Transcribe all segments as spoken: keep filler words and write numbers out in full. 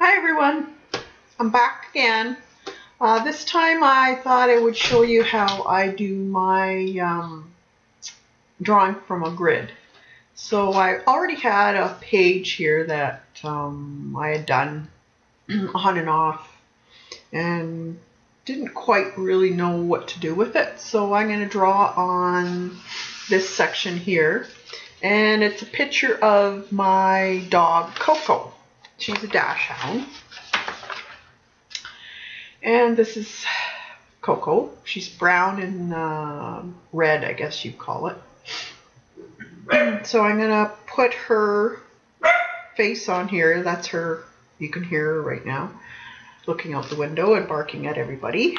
Hi everyone, I'm back again. Uh, this time I thought I would show you how I do my um, drawing from a grid. So I already had a page here that um, I had done on and off and didn't quite really know what to do with it. So I'm going to draw on this section here, and it's a picture of my dog Coco. She's a dachshund. And this is Coco. She's brown and uh, red, I guess you'd call it. So I'm going to put her face on here. That's her. You can hear her right now looking out the window and barking at everybody.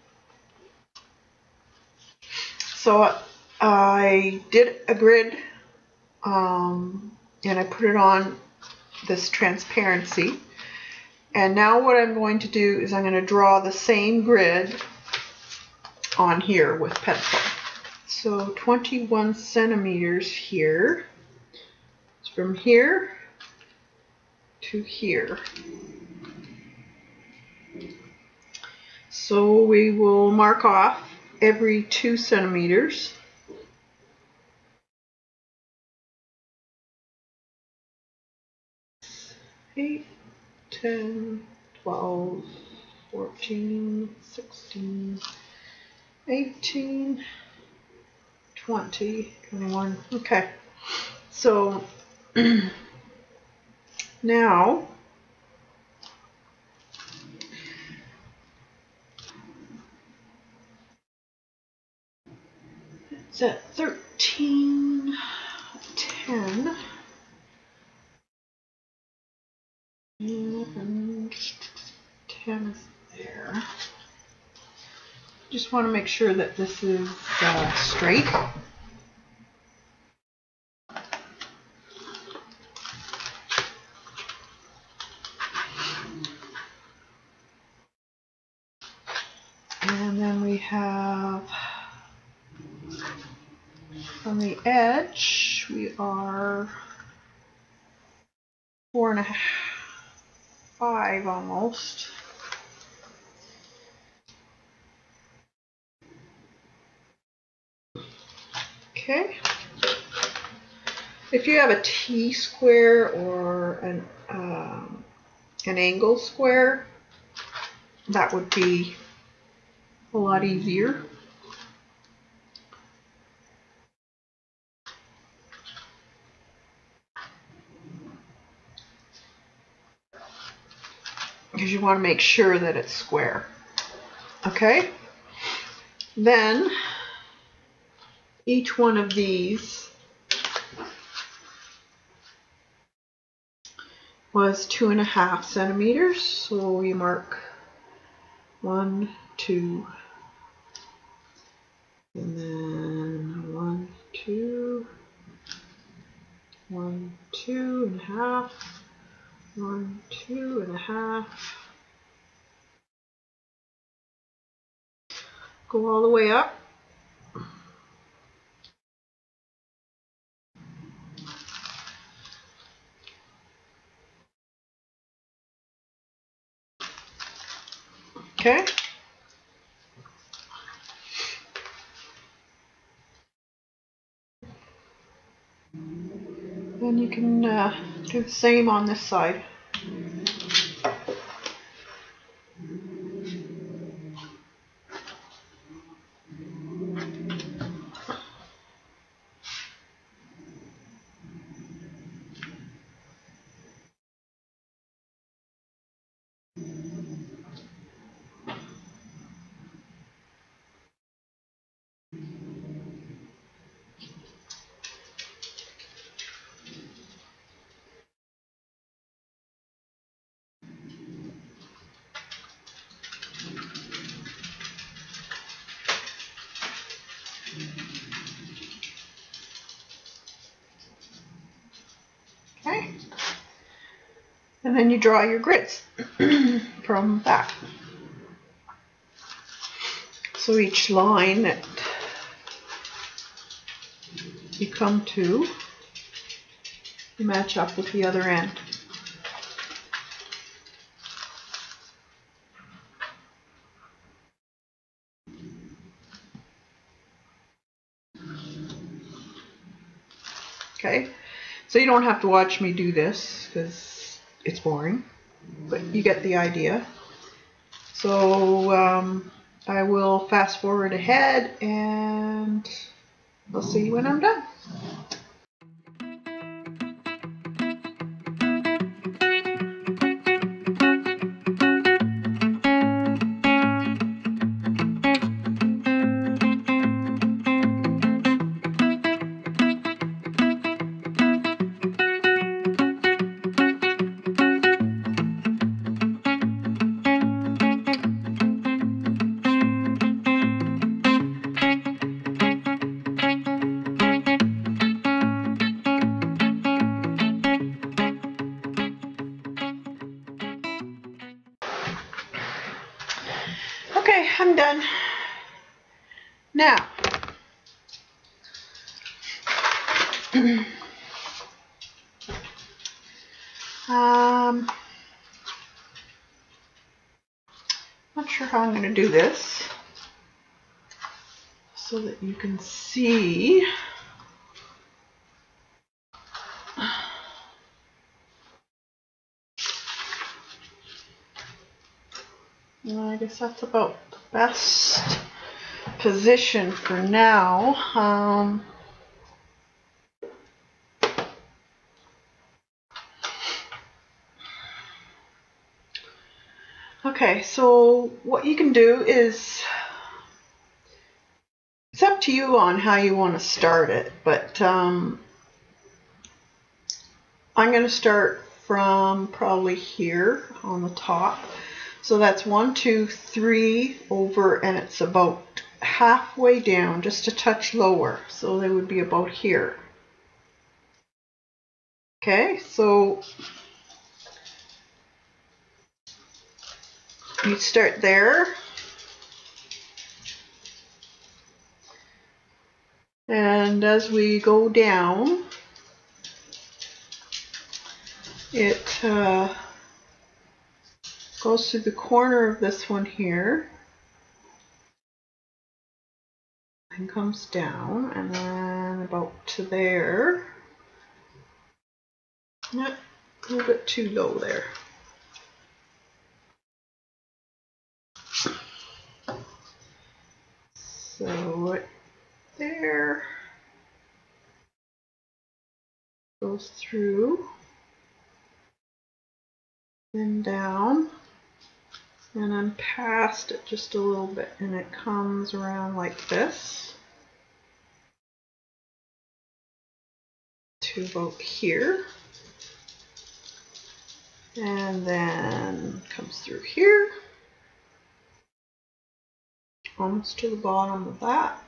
So uh, I did a grid um, and I put it on this transparency. And now what I'm going to do is I'm going to draw the same grid on here with pencil. So twenty-one centimeters here. It's from here to here. So we will mark off every two centimeters. eight, ten, twelve, fourteen, sixteen, eighteen, twenty, twenty-one. Okay. So now it's at thirteen, ten, and ten is there. Just want to make sure that this is uh, straight. And then we have from the edge, we are four and a half, five almost. Okay. If you have a T-square or an um, an angle square, that would be a lot easier. Because you want to make sure that it's square. Okay? Then each one of these was two and a half centimeters. So we mark one, two, and then one, two, one, two and a half, one, two and a half. Go all the way up. Okay. Then you can uh, do the same on this side. Okay. And then you draw your grids from that. So each line that you come to, you match up with the other end. Okay, so you don't have to watch me do this because it's boring, but you get the idea. So um, I will fast forward ahead and I'll see you when I'm done. Okay, I'm done. Now, um, not sure how I'm going to do this so that you can see. Well, I guess that's about the best position for now. Um, okay, so what you can do is, it's up to you on how you want to start it, but um, I'm going to start from probably here on the top. So that's one, two, three over, and it's about halfway down, just a touch lower. So they would be about here. Okay, so you start there. And as we go down, it uh, goes through the corner of this one here and comes down, and then about to there. Yep, a little bit too low there. So right there, goes through and down, and then past it just a little bit, and it comes around like this to about here, and then comes through here almost to the bottom of that,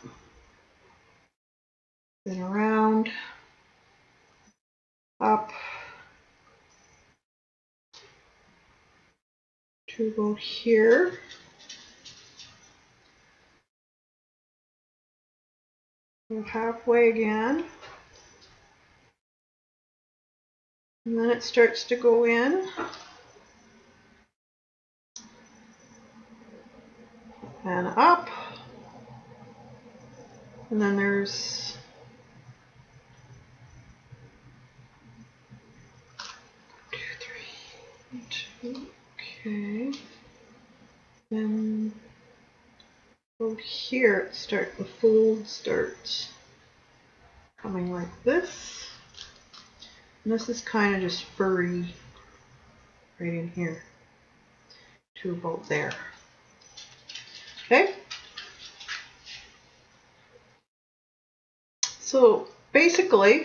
then around, up to about here, go halfway again, and then it starts to go in, and up, and then there's two, three, two, okay, then over here it start the fold starts coming like this, and this is kind of just furry right in here to about there. Okay, so basically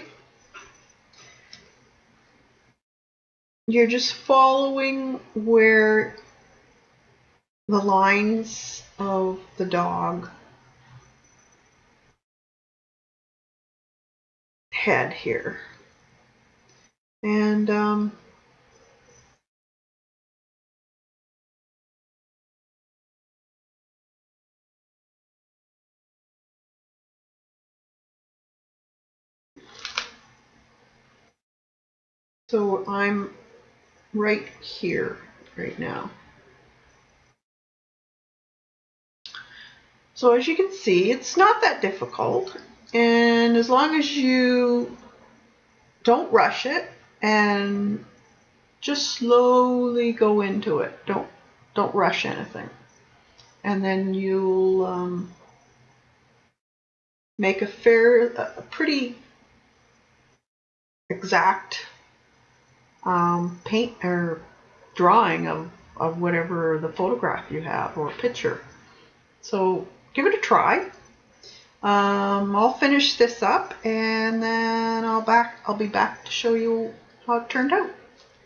you're just following where the lines of the dog head here, and um, so I'm right here right now. So as you can see, it's not that difficult, and as long as you don't rush it, and just slowly go into it. Don't don't rush anything. And then you'll um, make a fair, a pretty exact um, paint or drawing of, of whatever the photograph you have or picture. So give it a try. Um, I'll finish this up, and then I'll back. I'll be back to show you how it turned out.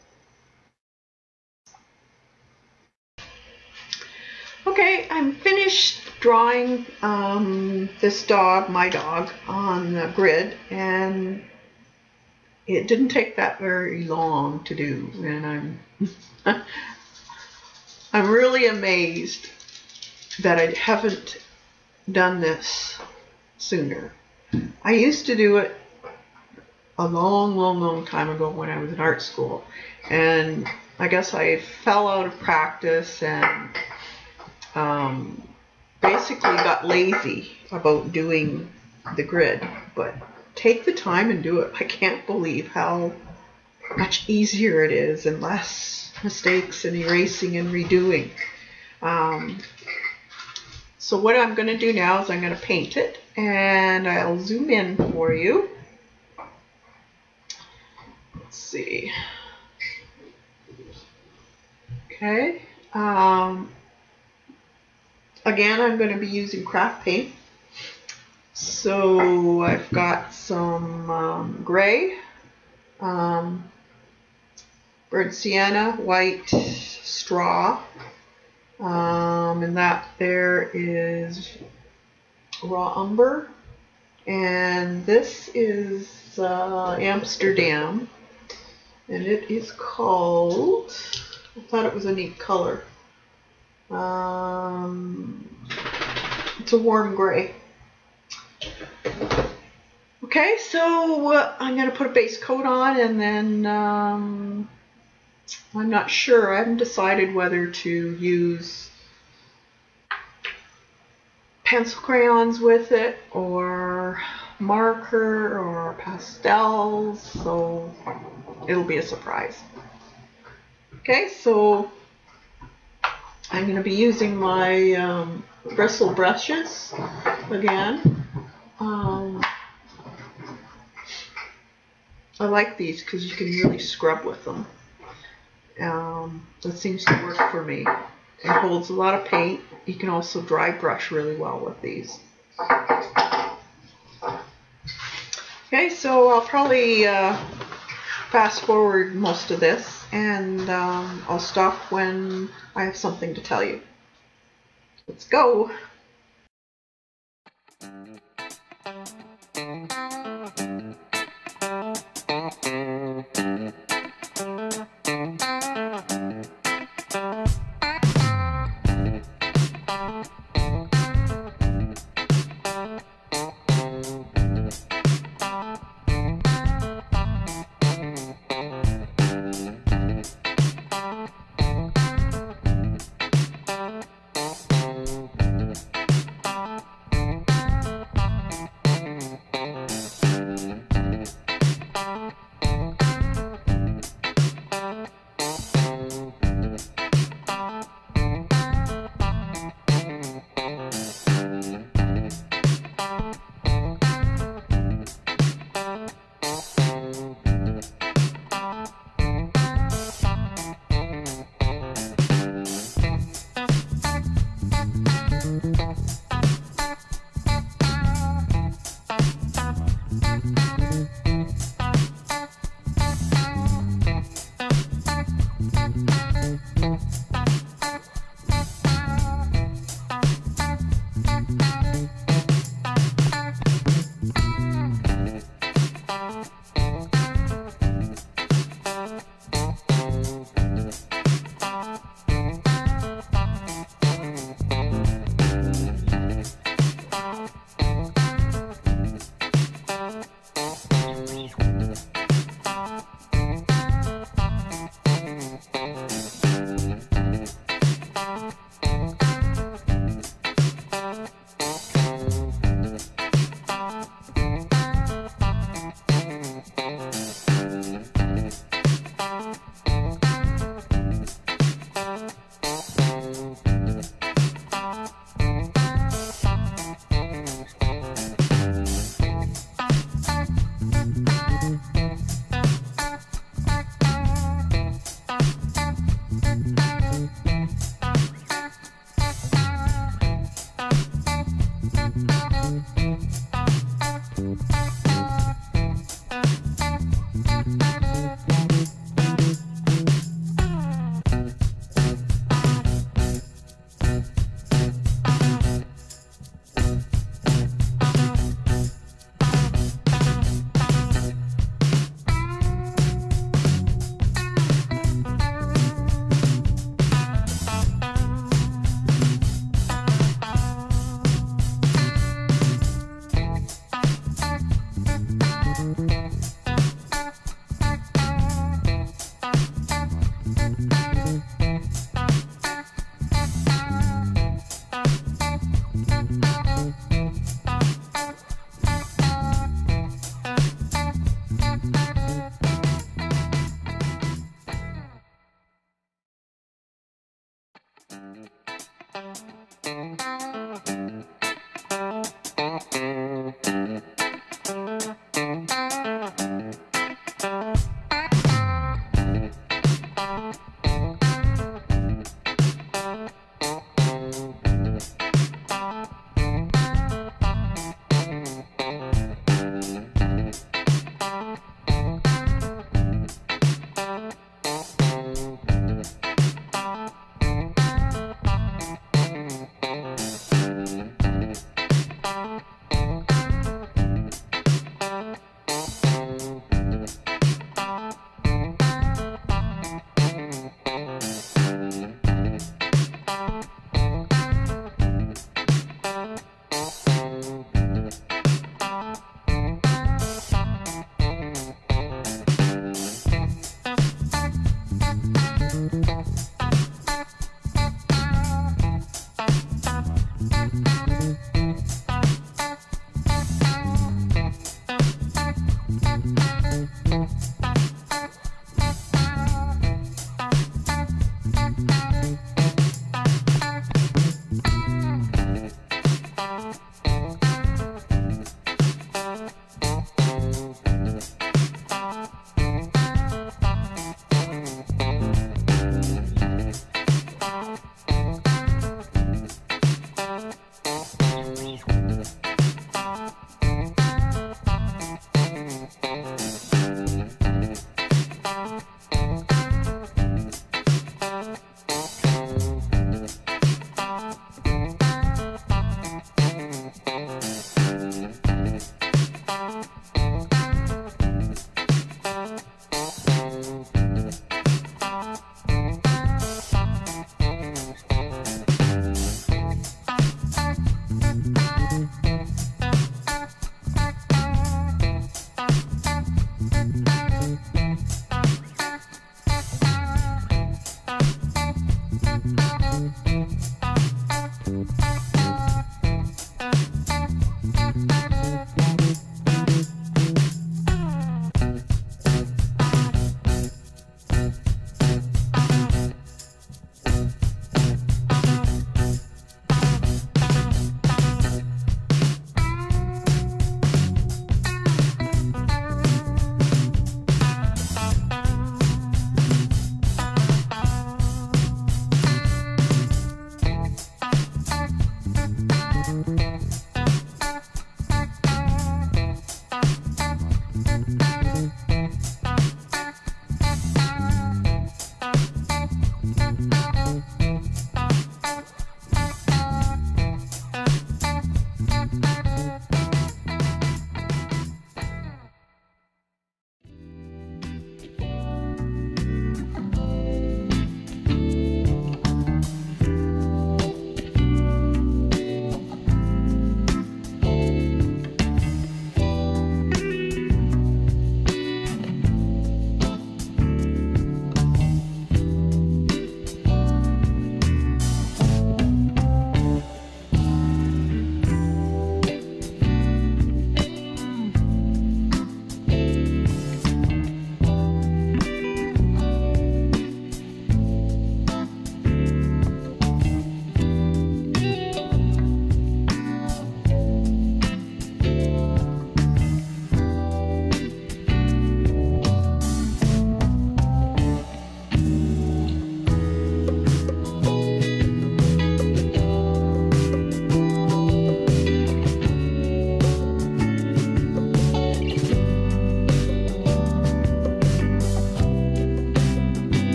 Okay, I'm finished drawing um, this dog, my dog, on the grid, and it didn't take that very long to do, and I'm I'm really amazed that I haven't done this sooner. I used to do it a long, long, long time ago when I was in art school, and I guess I fell out of practice and um, basically got lazy about doing the grid. But take the time and do it. I can't believe how much easier it is and less mistakes and erasing and redoing. Um, so what I'm going to do now is I'm going to paint it, and I'll zoom in for you. Let's see. Okay. Um, again, I'm going to be using craft paint. So I've got some um, gray, um, burnt sienna, white, straw, um, and that there is raw umber, and this is uh, Amsterdam, and it is called, I thought it was a neat color, um, it's a warm gray. Okay, so uh, I'm going to put a base coat on, and then um, I'm not sure. I haven't decided whether to use pencil crayons with it, or marker, or pastels, so it'll be a surprise. Okay, so I'm going to be using my um, bristle brushes again. Um, I like these because you can really scrub with them. Um, that seems to work for me. It holds a lot of paint. You can also dry brush really well with these. Okay, so I'll probably uh, fast forward most of this, and um, I'll stop when I have something to tell you. Let's go.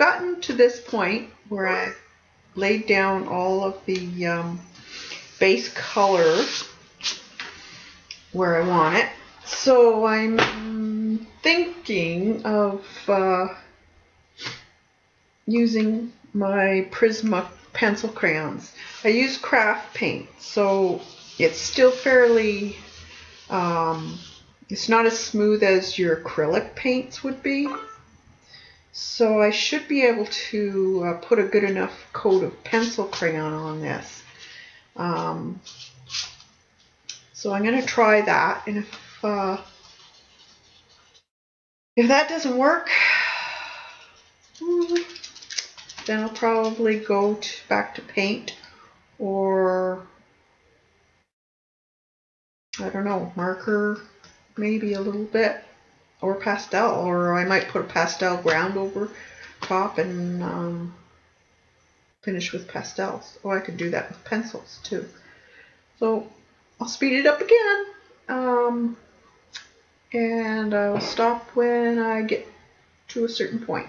gotten to this point where I laid down all of the um, base color where I want it. So I'm thinking of uh, using my Prisma pencil crayons. I use craft paint, so it's still fairly, um, it's not as smooth as your acrylic paints would be. So I should be able to uh, put a good enough coat of pencil crayon on this. Um, so I'm going to try that, and if uh, if that doesn't work, then I'll probably go to, back to paint, or I don't know, marker maybe a little bit, or pastel, or I might put a pastel ground over top and um, finish with pastels. Or I could do that with pencils too. So I'll speed it up again, um, and I'll stop when I get to a certain point.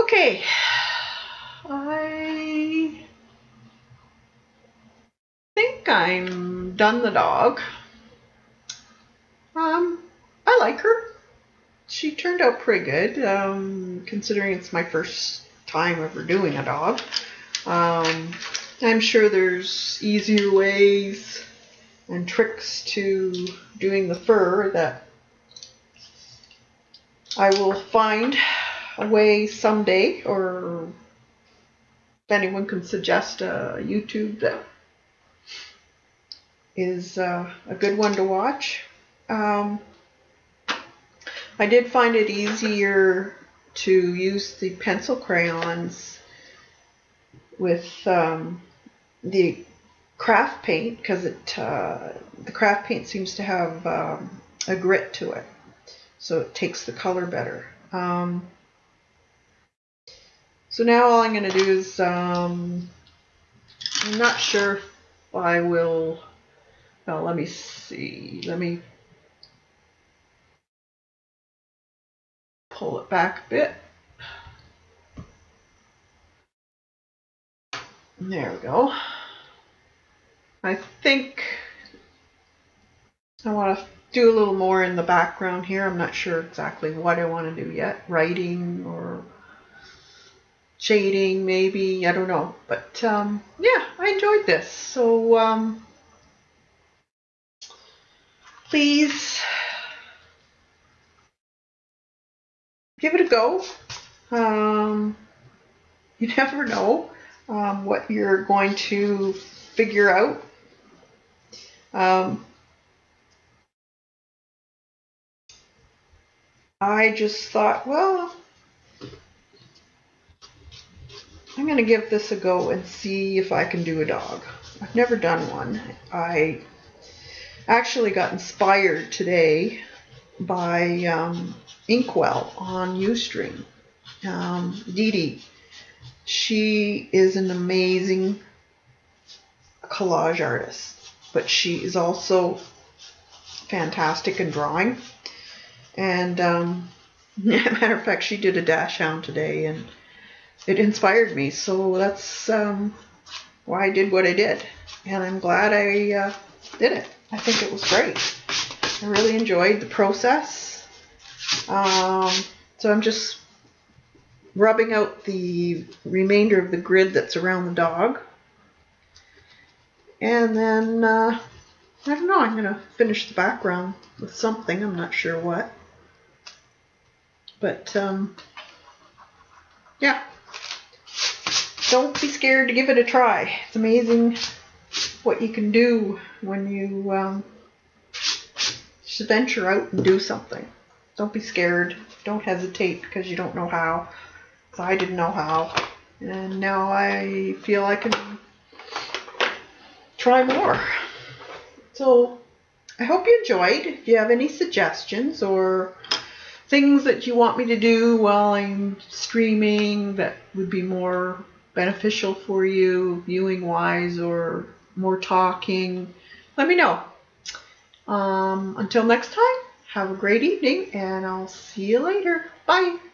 Okay, I think I'm done the dog. Um, I like her. She turned out pretty good, um, considering it's my first time ever doing a dog. Um, I'm sure there's easier ways and tricks to doing the fur that I will find a way someday, or if anyone can suggest a YouTube that is uh, a good one to watch. Um, I did find it easier to use the pencil crayons with um, the craft paint, because it uh, the craft paint seems to have um, a grit to it, so it takes the color better. Um, so now all I'm going to do is, um, I'm not sure if I will, well, let me see, let me pull it back a bit. There we go. I think I want to do a little more in the background here. I'm not sure exactly what I want to do yet. Writing or shading maybe. I don't know. But um, yeah, I enjoyed this. So um, please give it a go. Um, you never know um, what you're going to figure out. Um, I just thought, well, I'm going to give this a go and see if I can do a dog. I've never done one. I actually got inspired today by um, Inkwell on Ustream. Um, Dee Dee. She is an amazing collage artist, but she is also fantastic in drawing. And um, matter of fact, she did a dachshund today, and it inspired me. So that's um, why I did what I did, and I'm glad I uh, did it. I think it was great. I really enjoyed the process. Um, so I'm just rubbing out the remainder of the grid that's around the dog. And then, uh, I don't know, I'm going to finish the background with something. I'm not sure what. But, um, yeah. Don't be scared to give it a try. It's amazing what you can do when you um, just venture out and do something. Don't be scared. Don't hesitate because you don't know how. So I didn't know how. And now I feel I can try more. So I hope you enjoyed. If you have any suggestions or things that you want me to do while I'm streaming that would be more beneficial for you viewing wise, or more talking, let me know. Um, until next time, have a great evening, and I'll see you later. Bye.